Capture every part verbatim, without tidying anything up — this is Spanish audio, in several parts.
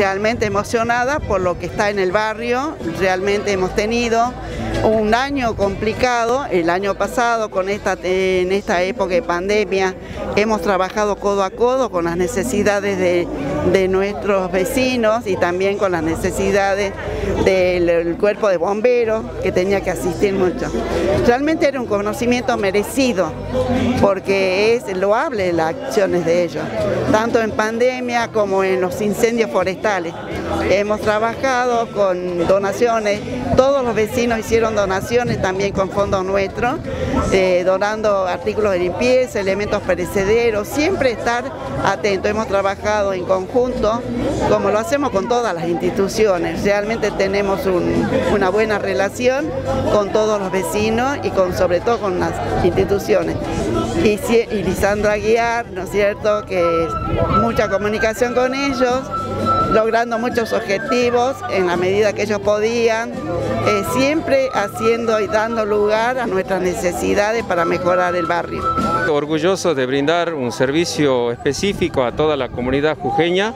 realmente emocionada por lo que está en el barrio. Realmente hemos tenido un año complicado, el año pasado con esta, en esta época de pandemia hemos trabajado codo a codo con las necesidades de, de nuestros vecinos y también con las necesidades del cuerpo de bomberos que tenía que asistir mucho. Realmente era un conocimiento merecido porque es loable las acciones de ellos, tanto en pandemia como en los incendios forestales. Hemos trabajado con donaciones, todos los vecinos hicieron donaciones también con fondos nuestros, eh, donando artículos de limpieza, elementos perecederos, siempre estar atentos. Hemos trabajado en conjunto, como lo hacemos con todas las instituciones. Realmente tenemos un, una buena relación con todos los vecinos y con, sobre todo con las instituciones. Y, y Lisandra Aguiar, ¿no es cierto?, que mucha comunicación con ellos, logrando muchos objetivos en la medida que ellos podían, eh, siempre haciendo y dando lugar a nuestras necesidades para mejorar el barrio. Orgulloso de brindar un servicio específico a toda la comunidad jujeña.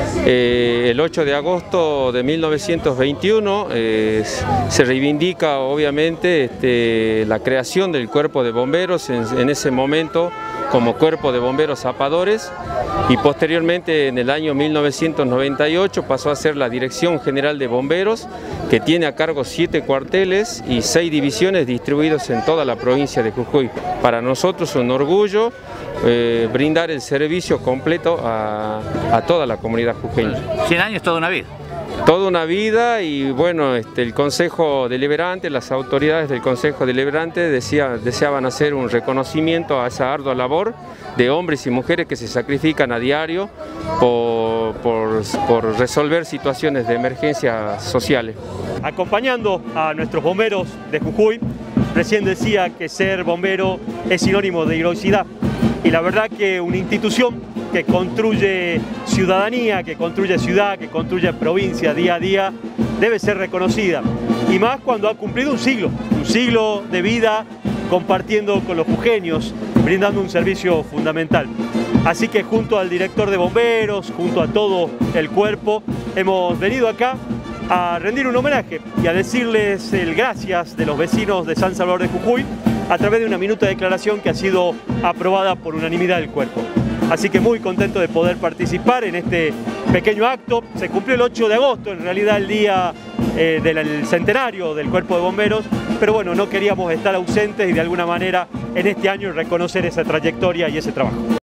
Eh, el ocho de agosto de mil novecientos veintiuno eh, se reivindica obviamente este, la creación del cuerpo de bomberos en, en ese momento como cuerpo de bomberos zapadores, y posteriormente en el año mil novecientos noventa y ocho pasó a ser la Dirección General de Bomberos, que tiene a cargo siete cuarteles y seis divisiones distribuidos en toda la provincia de Jujuy. Para nosotros es un orgullo eh, brindar el servicio completo a, a toda la comunidad jujeña. cien años, toda una vida. Toda una vida, y bueno, este, el Consejo Deliberante, las autoridades del Consejo Deliberante decía, deseaban hacer un reconocimiento a esa ardua labor de hombres y mujeres que se sacrifican a diario por, por, por resolver situaciones de emergencia sociales. Acompañando a nuestros bomberos de Jujuy, recién decía que ser bombero es sinónimo de heroicidad, y la verdad que una institución que construye ciudadanía, que construye ciudad, que construye provincia día a día, debe ser reconocida. Y más cuando ha cumplido un siglo, un siglo de vida compartiendo con los jujeños, brindando un servicio fundamental. Así que junto al director de bomberos, junto a todo el cuerpo, hemos venido acá a rendir un homenaje y a decirles el gracias de los vecinos de San Salvador de Jujuy a través de una minuta de declaración que ha sido aprobada por unanimidad del cuerpo. Así que muy contento de poder participar en este pequeño acto. Se cumplió el ocho de agosto, en realidad el día eh, del centenario del Cuerpo de Bomberos, pero bueno, no queríamos estar ausentes y de alguna manera en este año reconocer esa trayectoria y ese trabajo.